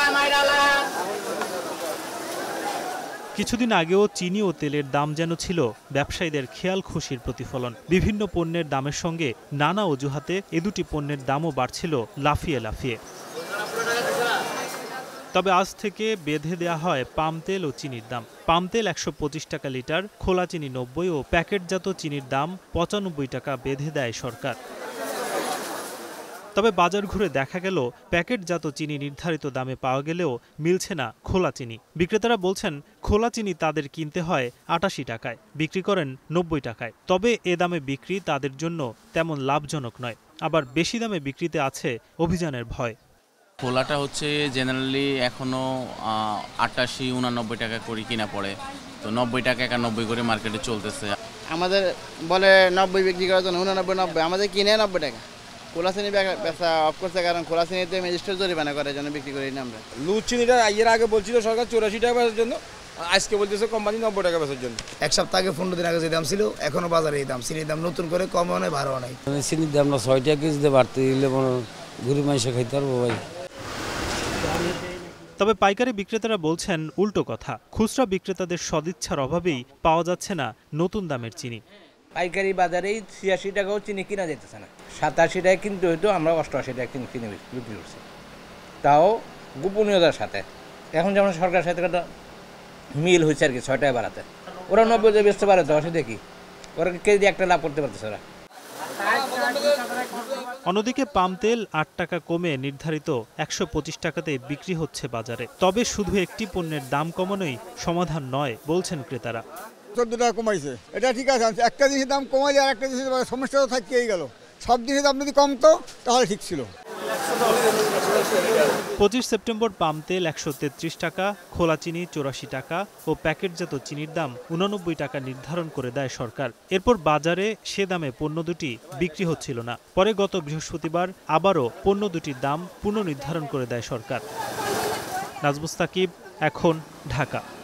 কিছুদিন আগেও চিনি ও তেলের দাম যেন ছিল ব্যবসায়ীদের খেয়াল খুশির প্রতিফলন। বিভিন্ন পণ্যের দামের সঙ্গে নানা অজুহাতে এ দুটি পণ্যের দামও বাড়ছিল লাফিয়ে লাফিয়ে। তবে আজ থেকে বেঁধে দেয়া হয় পাম তেল ও চিনির দাম। পাম তেল ১২৫ টাকা লিটার, খোলা চিনি ৯০ ও প্যাকেটজাত চিনির দাম ৯৫ টাকা বেঁধে দেয় সরকার। তবে বাজার ঘুরে দেখা গেল প্যাকেটজাত চিনি নির্ধারিত দামে পাওয়া গেলেও মিলছে না খোলা চিনি। বিক্রেতারা বলছেন খোলা চিনি তাদের কিনতে হয় ৮৮ টাকায়, বিক্রি করেন ৯০ টাকায়। তবে এ দামে বিক্রি তাদের জন্য তেমন লাভজনক নয়। আবার বেশি দামে বিক্রিতে আছে অভিযানের ভয়। খোলাটা হচ্ছে জেনারেলি এখনো ৮৮-৮৯ টাকা করে কিনা পড়ে, তো ৯০ টাকা ৯১ করে মার্কেটে চলতেছে। আমাদের বলে ৯০ বিক্রি করার জন্য ৮৯-৯০, আমাদের কিনে ৯০ টাকা। খোলা চিনি বেচা অফ করছে, কারণ খোলা চিনিতে ম্যাজিস্ট্রেট জরিমানা করার জন্য বিক্রি করি না আমরা। লুজ চিনিটা এর আগে বলছিল সরকার ৮৪ টাকা বেচার জন্য, আজকে বলতেছে কোম্পানি ৯০ টাকা বেচার জন্য। এক সপ্তাহ আগে ১৫ দিন আগে যে দাম ছিল এখনো বাজারে এই দাম। চিনির দাম নতুন করে কমও নয়, বাড়াও নাই। চিনির দাম ৬ টাকা কেজিতে বাড়তে দিলে গরিব মানুষ খাইতে পারবো ভাই। তবে পাইকারি বিক্রেতারা বলছেন উল্টো কথা। খুচরা বিক্রেতাদের সদিচ্ছার অভাবেই পাওয়া যাচ্ছে না নতুন দামের চিনি। পাইকারি বাজারেই ৮৬ টাকাও চিনি কিনা যেতেছে না। ৮৭ টাকা কিনতে হইতো, আমরা ৮৮ টাকা কিনে বিক্রি করছি, তাও গোপনীয়তার সাথে। এখন যেমন সরকারের সাথে একটা মিল হয়েছে আর কি ৬ টাকা বাড়াতে, ওরা ৯০ টাকা বেচতে পারে, তো অসুবিধা কি? ওরা কেজি একটা লাভ করতে পারতেছে ওরা। অন্যদিকে পাম তেল ৮ টাকা কমে নির্ধারিত ১২৫ টাকাতে বিক্রি হচ্ছে বাজারে। তবে শুধু একটি পণ্যের দাম কমানোই সমাধান নয় বলছেন ক্রেতারা। ১৪ টাকা কমাইছে, এটা ঠিক আছে। একটা জিনিসের দাম কমাইলে আর একটা জিনিসের সমস্যা তো থাকতেই গেল। সব জিনিসের দাম যদি কমতো তাহলে ঠিক ছিল। ২৫ সেপ্টেম্বর পাম তেল ১৩৩ টাকা, খোলা চিনি ৮৪ টাকা ও প্যাকেটজাত চিনির দাম ৮৯ টাকা নির্ধারণ করে দেয় সরকার। এরপর বাজারে সে দামে পণ্য দুটি বিক্রি হচ্ছিল না। পরে গত বৃহস্পতিবার আবারও পণ্য দুটির দাম পুনর্নির্ধারণ করে দেয় সরকার। নাজমুস সাকিব, এখন, ঢাকা।